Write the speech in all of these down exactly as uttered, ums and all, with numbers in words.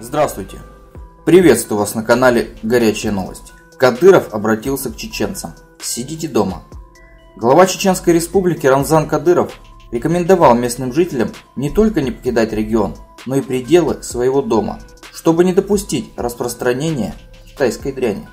Здравствуйте! Приветствую вас на канале Горячие новости. Кадыров обратился к чеченцам. Сидите дома. Глава Чеченской Республики Рамзан Кадыров рекомендовал местным жителям не только не покидать регион, но и пределы своего дома, чтобы не допустить распространения китайской дряни.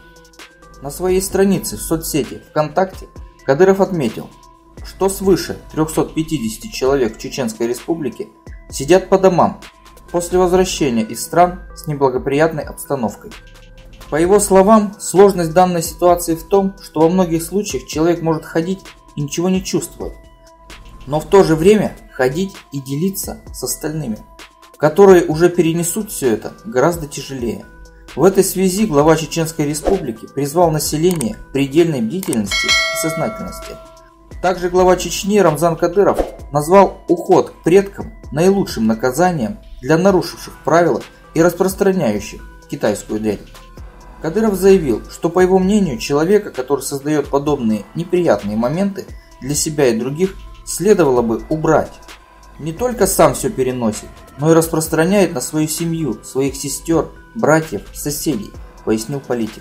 На своей странице в соцсети ВКонтакте Кадыров отметил, что свыше трёхсот пятидесяти человек в Чеченской Республике сидят по домам после возвращения из стран с неблагоприятной обстановкой. По его словам, сложность данной ситуации в том, что во многих случаях человек может ходить и ничего не чувствовать, но в то же время ходить и делиться с остальными, которые уже перенесут все это гораздо тяжелее. В этой связи глава Чеченской Республики призвал население к предельной бдительности и сознательности. Также глава Чечни Рамзан Кадыров назвал уход к предкам наилучшим наказанием для нарушивших правила и распространяющих китайскую дрянь. Кадыров заявил, что по его мнению человека, который создает подобные неприятные моменты для себя и других, следовало бы убрать. Не только сам все переносит, но и распространяет на свою семью, своих сестер, братьев, соседей, пояснил политик.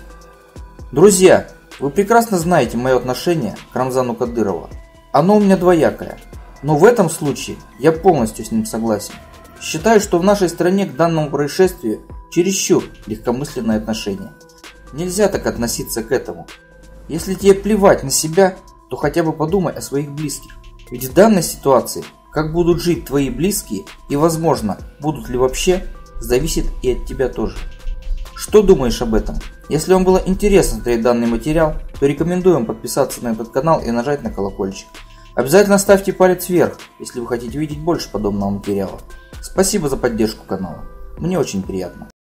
Друзья, вы прекрасно знаете мое отношение к Рамзану Кадырову. Оно у меня двоякое, но в этом случае я полностью с ним согласен. Считаю, что в нашей стране к данному происшествию чересчур легкомысленное отношение. Нельзя так относиться к этому. Если тебе плевать на себя, то хотя бы подумай о своих близких. Ведь в данной ситуации, как будут жить твои близкие и, возможно, будут ли вообще, зависит и от тебя тоже. Что думаешь об этом? Если вам было интересно смотреть данный материал, то рекомендуем подписаться на этот канал и нажать на колокольчик. Обязательно ставьте палец вверх, если вы хотите видеть больше подобного материала. Спасибо за поддержку канала. Мне очень приятно.